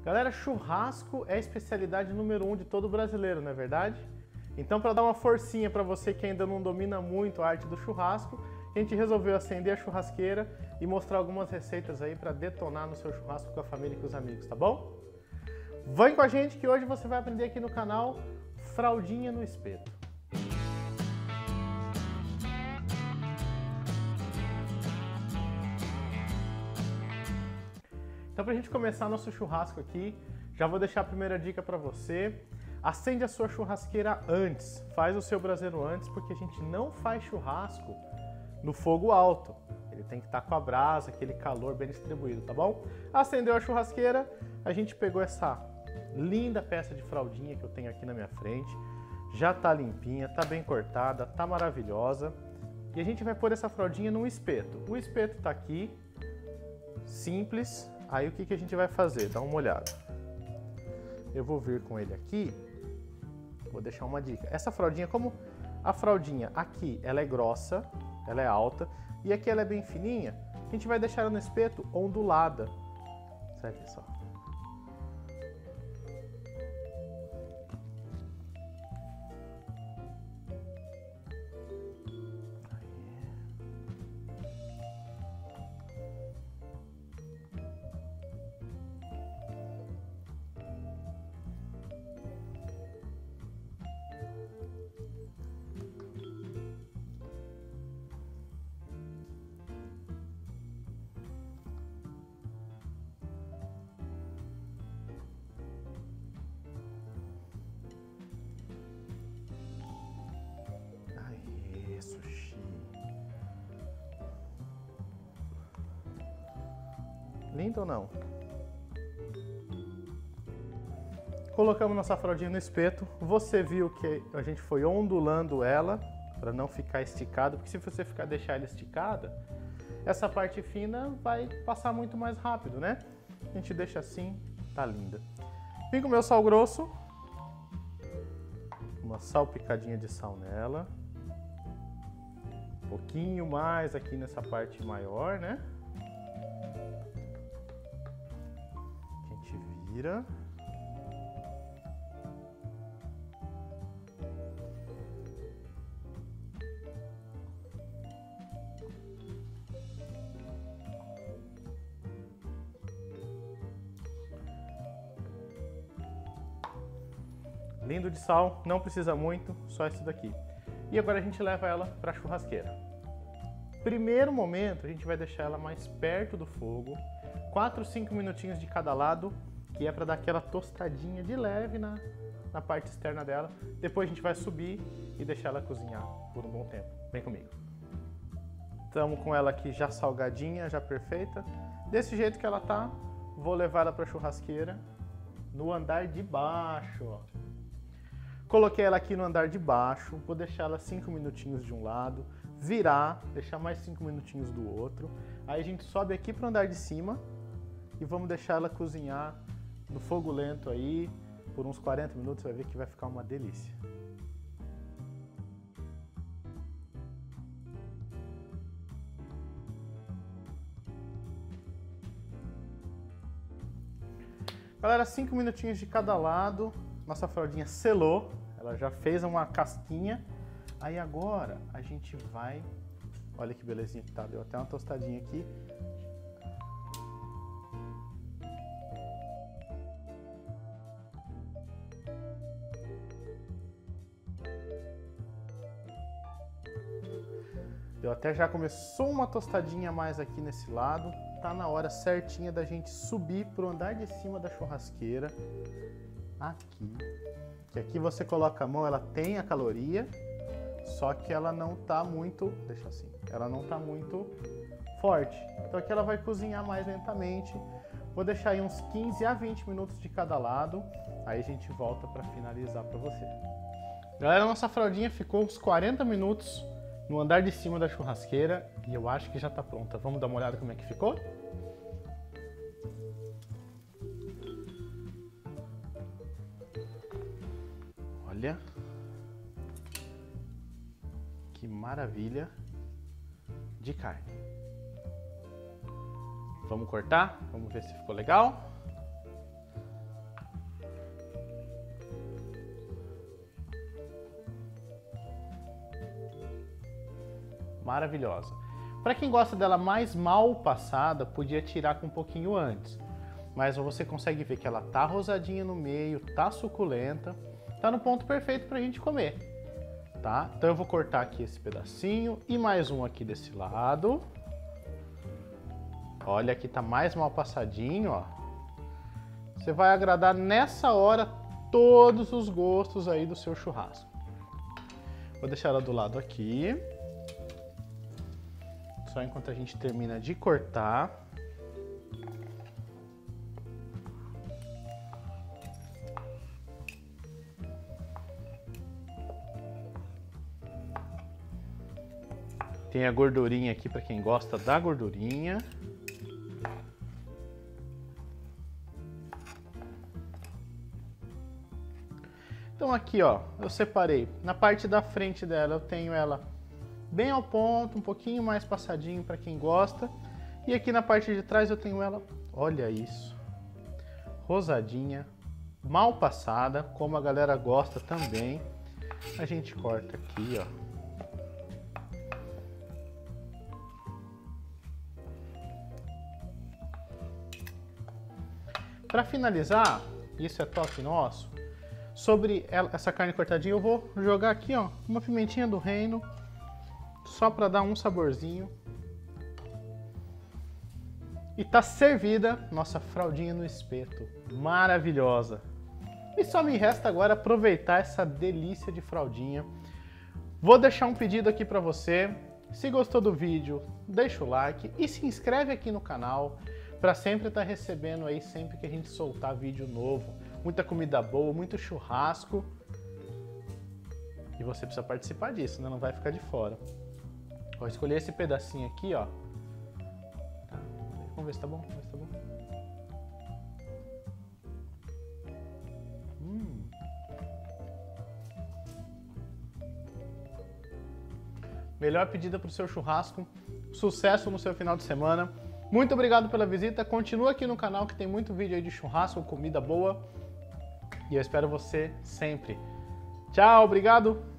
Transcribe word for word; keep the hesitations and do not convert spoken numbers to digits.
Galera, churrasco é a especialidade número um de todo brasileiro, não é verdade? Então, para dar uma forcinha para você que ainda não domina muito a arte do churrasco, a gente resolveu acender a churrasqueira e mostrar algumas receitas aí para detonar no seu churrasco com a família e com os amigos, tá bom? Vem com a gente que hoje você vai aprender aqui no canal fraldinha no espeto. Então, para a gente começar nosso churrasco aqui, já vou deixar a primeira dica para você. Acende a sua churrasqueira antes, faz o seu braseiro antes, porque a gente não faz churrasco no fogo alto. Ele tem que estar com a brasa, aquele calor bem distribuído, tá bom? Acendeu a churrasqueira, a gente pegou essa linda peça de fraldinha que eu tenho aqui na minha frente. Já tá limpinha, tá bem cortada, tá maravilhosa. E a gente vai pôr essa fraldinha num espeto. O espeto tá aqui, simples. Aí o que, que a gente vai fazer? Dá uma olhada. Eu vou vir com ele aqui, vou deixar uma dica. Essa fraldinha, como a fraldinha aqui ela é grossa, ela é alta, e aqui ela é bem fininha, a gente vai deixar ela no espeto ondulada. Certo, pessoal? Lindo ou não? Colocamos nossa fraldinha no espeto. Você viu que a gente foi ondulando ela para não ficar esticado, porque se você ficar deixar ela esticada, essa parte fina vai passar muito mais rápido, né? A gente deixa assim, tá linda. Vim com o meu sal grosso, uma salpicadinha de sal nela, um pouquinho mais aqui nessa parte maior, né? Vira. Lindo de sal, não precisa muito, só isso daqui. E agora a gente leva ela para a churrasqueira. Primeiro momento, a gente vai deixar ela mais perto do fogo, quatro, cinco minutinhos de cada lado, que é para dar aquela tostadinha de leve na, na parte externa dela. Depois a gente vai subir e deixar ela cozinhar por um bom tempo. Vem comigo. Estamos com ela aqui já salgadinha, já perfeita. Desse jeito que ela tá, vou levar ela para a churrasqueira no andar de baixo. Ó. Coloquei ela aqui no andar de baixo, vou deixar ela cinco minutinhos de um lado, virar, deixar mais cinco minutinhos do outro. Aí a gente sobe aqui para o andar de cima e vamos deixar ela cozinhar no fogo lento aí, por uns quarenta minutos, vai ver que vai ficar uma delícia. Galera, cinco minutinhos de cada lado, nossa fraldinha selou, ela já fez uma casquinha. Aí agora a gente vai, olha que belezinha que tá, deu até uma tostadinha aqui. Deu até já começou uma tostadinha a mais aqui nesse lado. Tá na hora certinha da gente subir pro andar de cima da churrasqueira. Aqui. Que aqui você coloca a mão, ela tem a caloria, só que ela não tá muito, deixa assim, ela não tá muito forte. Então aqui ela vai cozinhar mais lentamente. Vou deixar aí uns quinze a vinte minutos de cada lado. Aí a gente volta para finalizar para você. Galera, nossa fraldinha ficou uns quarenta minutos no andar de cima da churrasqueira e eu acho que já tá pronta. Vamos dar uma olhada como é que ficou? Olha que maravilha de carne. Vamos cortar? Vamos ver se ficou legal. maravilhosa. Para quem gosta dela mais mal passada, podia tirar com um pouquinho antes. Mas você consegue ver que ela tá rosadinha no meio, tá suculenta, tá no ponto perfeito pra gente comer, tá? Então eu vou cortar aqui esse pedacinho e mais um aqui desse lado. Olha, aqui tá mais mal passadinho, ó. Você vai agradar nessa hora todos os gostos aí do seu churrasco. Vou deixar ela do lado aqui. Só enquanto a gente termina de cortar. Tem a gordurinha aqui para quem gosta da gordurinha. Então aqui, ó, eu separei. Na parte da frente dela eu tenho ela bem ao ponto, um pouquinho mais passadinho para quem gosta. E aqui na parte de trás eu tenho ela, olha isso, rosadinha, mal passada, como a galera gosta também. A gente corta aqui, ó. Para finalizar, isso é toque nosso, sobre essa carne cortadinha eu vou jogar aqui, ó, uma pimentinha do reino, só para dar um saborzinho. E tá servida nossa fraldinha no espeto, maravilhosa. E só me resta agora aproveitar essa delícia de fraldinha. Vou deixar um pedido aqui para você. Se gostou do vídeo, deixa o like e se inscreve aqui no canal para sempre estar recebendo aí sempre que a gente soltar vídeo novo. Muita comida boa, muito churrasco. E você precisa participar disso, né? Não vai ficar de fora. Vou escolher esse pedacinho aqui, ó. Tá. Vamos ver se tá bom, vamos ver se tá bom. Hum. Melhor pedida para o seu churrasco. Sucesso no seu final de semana. Muito obrigado pela visita. Continua aqui no canal que tem muito vídeo aí de churrasco, comida boa. E eu espero você sempre. Tchau, obrigado.